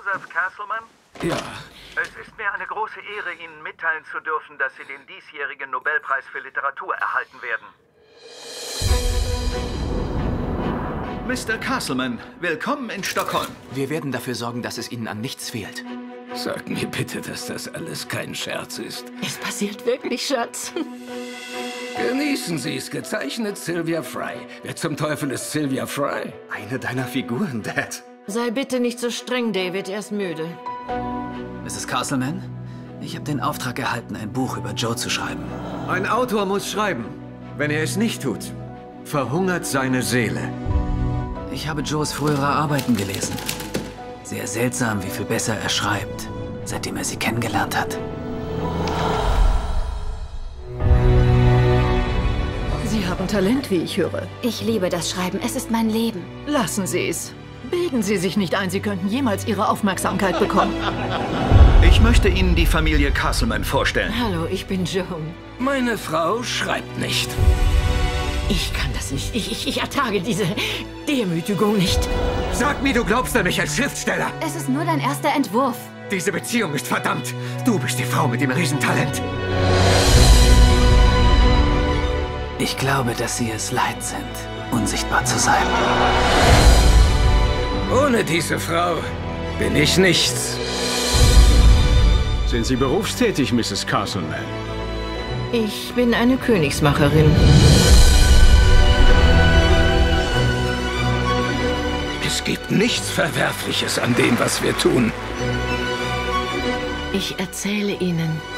Joseph Castleman? Ja. Es ist mir eine große Ehre, Ihnen mitteilen zu dürfen, dass Sie den diesjährigen Nobelpreis für Literatur erhalten werden. Mr. Castleman, willkommen in Stockholm. Wir werden dafür sorgen, dass es Ihnen an nichts fehlt. Sag mir bitte, dass das alles kein Scherz ist. Es passiert wirklich, Schatz. Genießen Sie es. Gezeichnet Sylvia Fry. Wer zum Teufel ist Sylvia Fry? Eine deiner Figuren, Dad. Sei bitte nicht so streng, David. Er ist müde. Mrs. Castleman, ich habe den Auftrag erhalten, ein Buch über Joe zu schreiben. Ein Autor muss schreiben. Wenn er es nicht tut, verhungert seine Seele. Ich habe Joes frühere Arbeiten gelesen. Sehr seltsam, wie viel besser er schreibt, seitdem er sie kennengelernt hat. Sie haben Talent, wie ich höre. Ich liebe das Schreiben. Es ist mein Leben. Lassen Sie es. Bilden Sie sich nicht ein, Sie könnten jemals Ihre Aufmerksamkeit bekommen. Ich möchte Ihnen die Familie Castleman vorstellen. Hallo, ich bin Joan. Meine Frau schreibt nicht. Ich kann das nicht. Ich ertrage diese Demütigung nicht. Sag mir, du glaubst an mich als Schriftsteller. Es ist nur dein erster Entwurf. Diese Beziehung ist verdammt. Du bist die Frau mit dem Riesentalent. Ich glaube, dass Sie es leid sind, unsichtbar zu sein. Ohne diese Frau bin ich nichts. Sind Sie berufstätig, Mrs. Castleman? Ich bin eine Königsmacherin. Es gibt nichts Verwerfliches an dem, was wir tun. Ich erzähle Ihnen